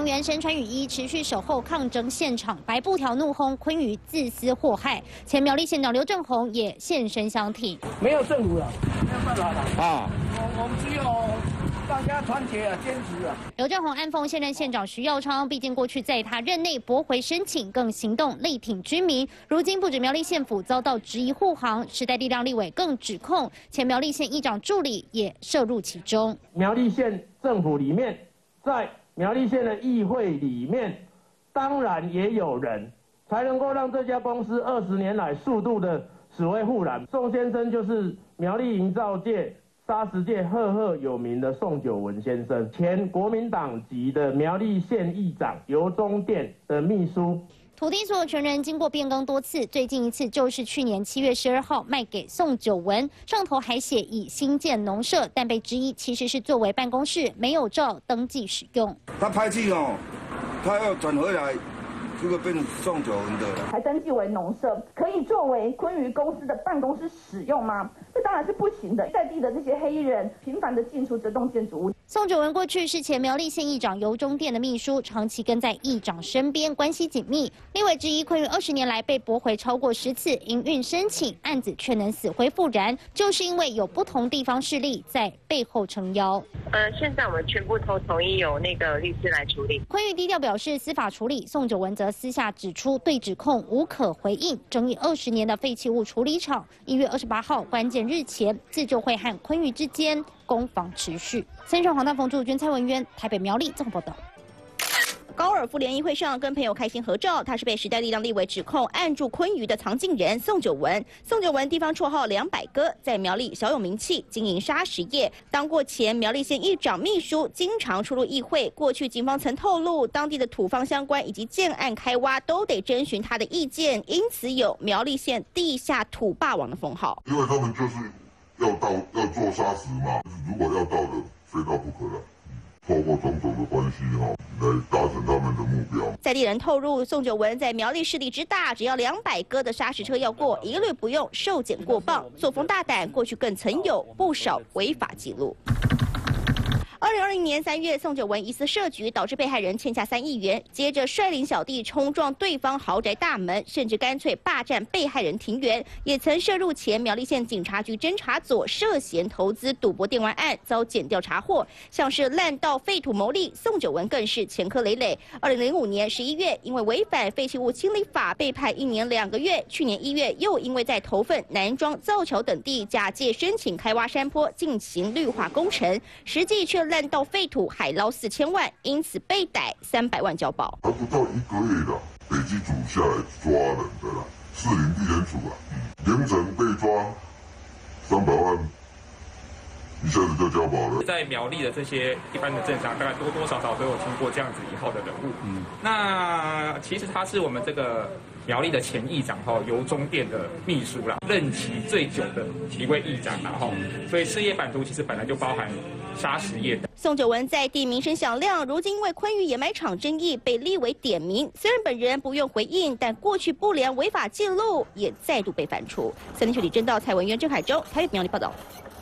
党员身穿雨衣，持续守候抗争现场，白布条怒轰昆瑜自私祸害。前苗栗县长刘正宏也现身相挺， 没有政府了，没有办法了啊！我们只有大家团结啊，坚持啊。 刘正宏暗讽现任县长徐耀昌，毕竟过去在他任内驳回申请，更行动力挺居民。如今不止苗栗县府遭到质疑护航，时代力量立委更指控前苗栗县议长助理也涉入其中。 苗栗县政府里面，在苗栗县的议会里面，当然也有人才能够让这家公司20年来速度的死灰复燃。宋先生就是苗栗营造界、砂石界赫赫有名的宋九文先生，前国民党籍的苗栗县议长，由中店的秘书。 土地所有权人经过变更多次，最近一次就是去年7月12号卖给宋九文，上头还写已新建农舍，但被质疑其实是作为办公室，没有照登记使用。 他拍去哦，他要转回来，这个变宋九文的， 还登记为农舍，可以作为昆瑜公司的办公室使用吗？这当然是不行的。在地的这些黑衣人频繁的进出这栋建筑物。 宋九文过去是前苗栗县议长游中店的秘书，长期跟在议长身边，关系紧密。立委质疑昆瑜20年来被驳回超过10次营运申请，案子却能死灰复燃，就是因为有不同地方势力在背后撑腰。 现在我们全部都同意由那个律师来处理。 昆瑜低调表示司法处理，宋九文则私下指出对指控无可回应。争议20年的废弃物处理厂，1月28号关键日前自救会和昆瑜之间攻防持续。三重黄大冯驻军蔡文渊台北苗栗综合报道。 高尔夫联谊会上跟朋友开心合照，他是被时代力量立委指控按住昆瑜的藏镜人宋九文。宋九文地方绰号200哥，在苗栗小有名气，经营砂石业，当过前苗栗县议长秘书，经常出入议会。过去警方曾透露，当地的土方相关以及建案开挖都得征询他的意见，因此有苗栗县地下土霸王的封号。 因为他们就是要做砂石嘛，如果要到的，非到不可了。透过种种的关系来达成他们的目标。 在地人透露，宋九文在苗栗势力之大，只要200哥的砂石车要过，一律不用受检过磅，作风大胆，过去更曾有不少违法记录。2020年3月，宋九文疑似设局，导致被害人欠下3亿元，接着率领小弟冲撞对方豪宅大门，甚至干脆霸占被害人庭园，也曾涉入前苗栗县警察局侦查所涉嫌投资赌博电玩案，遭检调查获，像是滥盗废土牟利，宋九文更是前科累累。2005年11月，因为违反废弃物清理法被判1年2个月，去年1月又因为在头份、南庄、造桥等地假借申请开挖山坡进行绿化工程，实际却滥盗废土海捞4000万，因此被逮300万交保。 还不到1个月的，北基组下来抓人的啦，士林地检署廉政被抓300万，一下子就交保了。 在苗栗的这些一般的政商，大概多多少少都有听过这样子一号的人物。那其实他是我们这个苗栗的前议长游中店的秘书啦，任期最久的一位议长啦所以事业版图其实本来就包含砂石业的。 宋九文在地名声响亮，如今因为昆瑜掩埋场争议被立委点名，虽然本人不愿回应，但过去不良违法记录也再度被翻出。3立全体侦到蔡文渊、郑海洲台北苗栗报道。